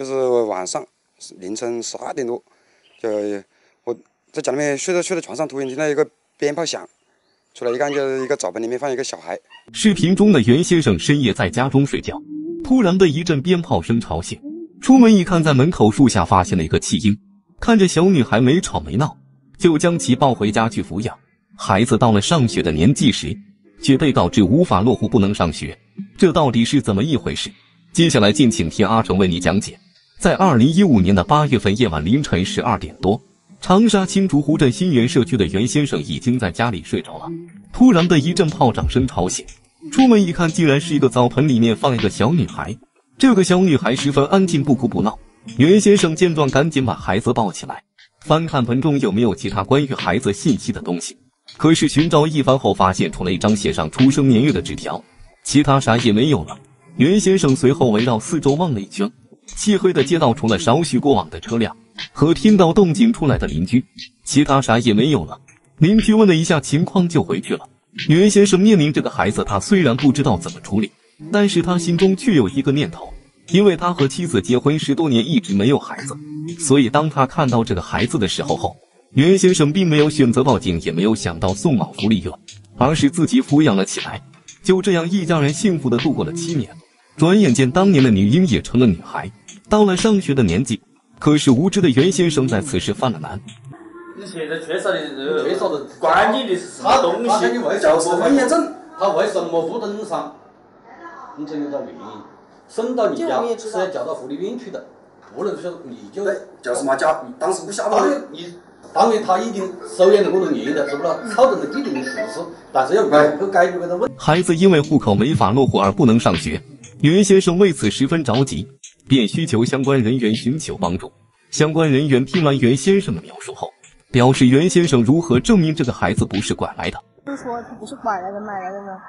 就是晚上凌晨12点多，就我在家里面睡在床上，突然听到一个鞭炮响，出来一看就是一个澡盆里面放一个小孩。 视频中的袁先生深夜在家中睡觉，突然被一阵鞭炮声吵醒，出门一看，在门口树下发现了一个弃婴，看着小女孩没吵没闹，就将其抱回家去抚养。孩子到了上学的年纪时，却被告知无法落户，不能上学，这到底是怎么一回事？接下来敬请听阿成为你讲解。在2015年的8月份夜晚凌晨12点多，长沙青竹湖镇新源社区的袁先生已经在家里睡着了，突然被一阵炮仗声吵醒，出门一看，竟然是一个澡盆里面放一个小女孩。这个小女孩十分安静，不哭不闹。袁先生见状，赶紧把孩子抱起来，翻看盆中有没有其他关于孩子信息的东西。可是寻找一番后，发现除了一张写上出生年月的纸条，其他啥也没有了。袁先生随后围绕四周望了一圈，漆黑的街道除了少许过往的车辆和听到动静出来的邻居，其他啥也没有了。邻居问了一下情况就回去了。袁先生面临这个孩子，他虽然不知道怎么处理，但是他心中却有一个念头，因为他和妻子结婚10多年一直没有孩子，所以当他看到这个孩子的时候后，袁先生并没有选择报警，也没有想到送往福利院，而是自己抚养了起来。就这样一家人幸福地度过了7年。转眼间，当年的女婴也成了女孩，到了上学的年纪。可是无知的袁先生在此时犯了难。 你现在缺少的关键的是什么东西？叫过婚姻证，他为什么不登上？你这有点原因。审到你家是要叫到福利院去的，不能说你就就是嘛，家当时不晓得。 当然他已经收养了我的年的，是不是？草证的既定的事实，但是要解决这个问题。 孩子因为户口没法落户而不能上学，袁先生为此十分着急，便需求相关人员寻求帮助。相关人员听完袁先生的描述后，表示袁先生如何证明这个孩子不是拐来的？ 就是说他不是拐来的，买来的呢？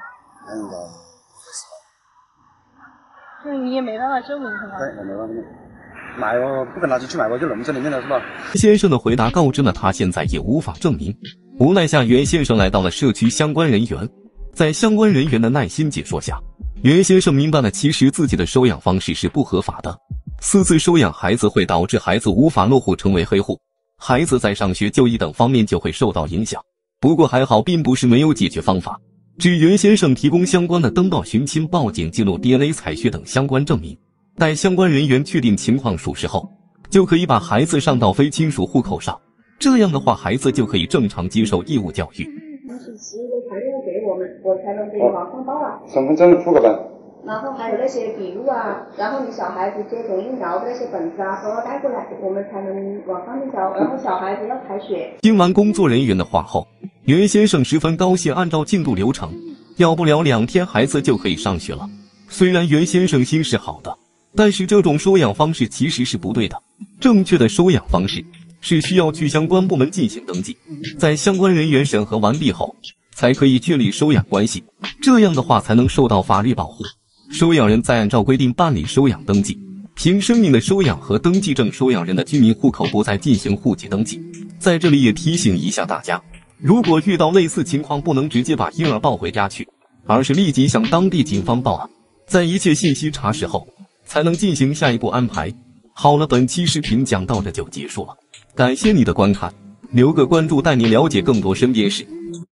那你也没办法证明是吧？ 对，没办法证明。卖我不跟他去卖我就弄这里面了是吧？ 先生的回答告知了他现在也无法证明。无奈下，袁先生来到了社区相关人员，在相关人员的耐心解说下，袁先生明白了其实自己的收养方式是不合法的。私自收养孩子会导致孩子无法落户成为黑户，孩子在上学就医等方面就会受到影响。不过还好并不是没有解决方法，只袁先生提供相关的登报寻亲、报警记录、DNA 采血等相关证明，待相关人员确定情况属实后，就可以把孩子上到非亲属户口上，这样的话孩子就可以正常接受义务教育。 信息都才能给我才能给你往上报啊。 身份证户口本。 然后还有那些笔录啊，然后你小孩子接种疫苗的那些本子啊，都要带过来，我们才能往上面交。然后小孩子要采血。 听完工作人员的话后，袁先生十分高兴，按照进度流程，要不了2天孩子就可以上学了。虽然袁先生心是好的，但是这种收养方式其实是不对的。正确的收养方式是需要去相关部门进行登记，在相关人员审核完毕后，才可以确立收养关系，这样的话才能受到法律保护。收养人再按照规定办理收养登记，凭生命的收养和登记证，收养人的居民户口不再进行户籍登记。在这里也提醒一下大家，如果遇到类似情况，不能直接把婴儿抱回家去，而是立即向当地警方报案，在一切信息查实后，才能进行下一步安排。好了，本期视频讲到这就结束了，感谢你的观看，留个关注带你了解更多身边事。